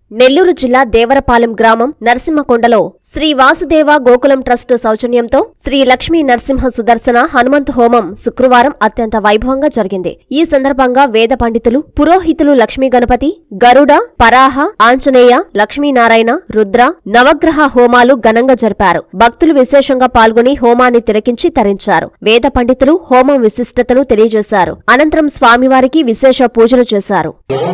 నెల్లూరు జిల్లా దేవరపాలెం గ్రామం నరసింహకొండలో శ్రీ వాసుదేవ గోకులం ట్రస్ట్ సౌజన్యంతో శ్రీ లక్ష్మీ నరసింహ సుదర్శన హనుమంత్ హోమం శుక్రవారం అత్యంత వైభవంగా జరిగింది. ఈ సందర్భంగా వేద పండితులు, పురోహితులు లక్ష్మీ గణపతి, గరుడ, పరాహ, ఆంజనేయ, లక్ష్మీనారాయణ, రుద్ర, నవగ్రహ హోమాలు ఘనంగా జరిపారు. భక్తులు విశేషంగా పాల్గొని హోమాన్ని తిలకించి తరించారు. వేద పండితులు హోమం విశిష్టతను తెలియజేశారు. అనంతరం స్వామివారికి విశేష పూజలు చేశారు.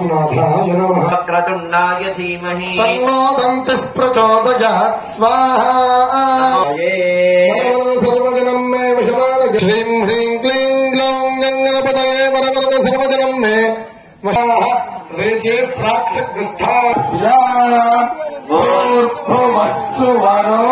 तन्नो दन्तिः प्रचोदयात् स्वाहा सर्वजनं मे विषमाल श्रीं ह्रीं क्लीं ग्लौं गङ्गणपतये वरवरद सर्वजनं मे रेचे प्राक्सग्रस्था भूर्भुवस्सुवरो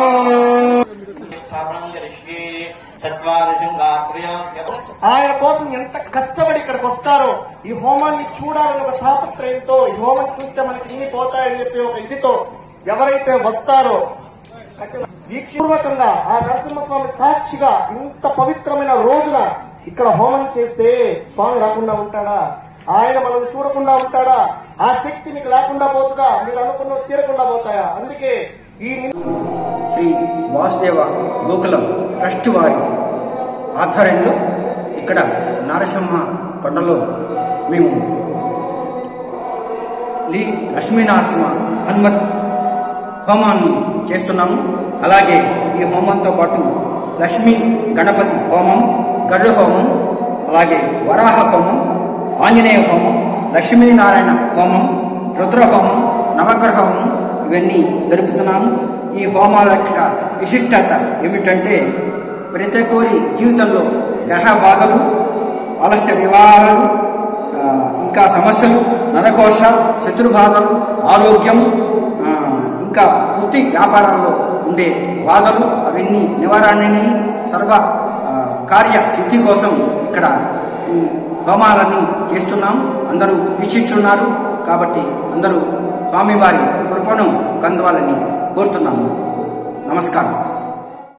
ఆయన కోసం ఎంత కష్టపడి ఇక్కడికి వస్తారో, ఈ హోమాన్ని చూడాలని ఒక తాపత్రయంతో, ఈ హోమం చూస్తే మనకి ఇన్ని పోతాయని చెప్పి ఒక ఇదితో ఎవరైతే వస్తారో దీక్షపూర్వకంగా ఆ నరసింహస్వామి సాక్షిగా ఇంత పవిత్రమైన రోజున ఇక్కడ హోమం చేస్తే స్వామి రాకుండా ఉంటాడా? ఆయన మనల్ని చూడకుండా ఉంటాడా? ఆ శక్తి మీకు లేకుండా పోతుందా? మీరు అనుకున్న తీరకుండా పోతాయా? అందుకే ఈ శ్రీ వాసుదేవ గోకులం ట్రస్ట్ వారి ఆధ్వర్యంలో ఇక్కడ నరసింహ కొండలో మేము లక్ష్మీనరసింహ హనుమత్ హోమాన్ని చేస్తున్నాము. అలాగే ఈ హోమంతో పాటు లక్ష్మీ గణపతి హోమం, గరుడ హోమం, అలాగే వరాహ హోమం, ఆంజనేయ హోమం, లక్ష్మీనారాయణ హోమం, రుద్ర హోమం, నవగ్రహ హోమం ఇవన్నీ జరుపుతున్నాము. ఈ హోమాల యొక్క విశిష్టత ఏమిటంటే, ప్రతి ఒక్కరి జీవితంలో గ్రహ బాధలు, ఆలస్య వివాహాలు, ఇంకా సమస్యలు, నరకోశ, శత్రుబాధలు, ఆరోగ్యం, ఇంకా వృత్తి వ్యాపారాల్లో ఉండే బాధలు అవన్నీ నివారణని సర్వ కార్య సిద్ధి కోసం ఇక్కడ ఈ హోమాలన్నీ చేస్తున్నాం. అందరూ వీక్షించున్నారు కాబట్టి అందరూ స్వామివారి కృపను కందవాలని కోరుతున్నాము. నమస్కారం.